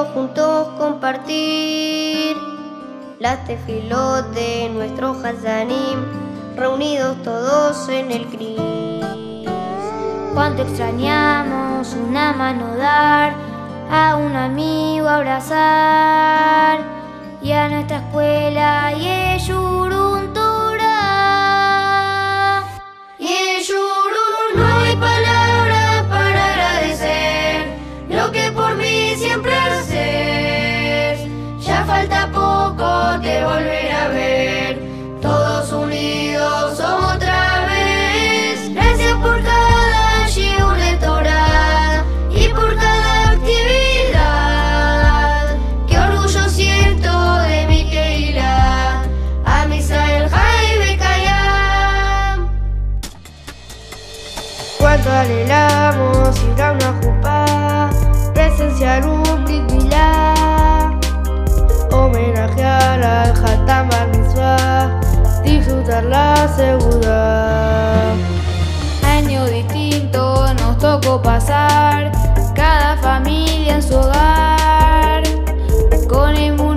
quiero juntos compartir las tefilot de nuestro Hazanim, reunidos todos en el Cris. Cuánto extrañamos una mano dar, a un amigo abrazar, y a nuestra escuela Yeshurun Torah. Yeshurun, no hay palabras para agradecer lo que por mí siempre haces. Ya falta poco de volver a ver, todos unidos otra vez. Gracias por cada shiur de Torah y por cada actividad. Qué orgullo siento de mi Keilah, Am Israel Jai Bekayam. Cuánto anhelamos ir a una jupá, presenciar un Brit Milá, homenajear al Hatam Bar Mitzvah, disfrutar la segunda. Año distinto nos tocó pasar, cada familia en su hogar, con el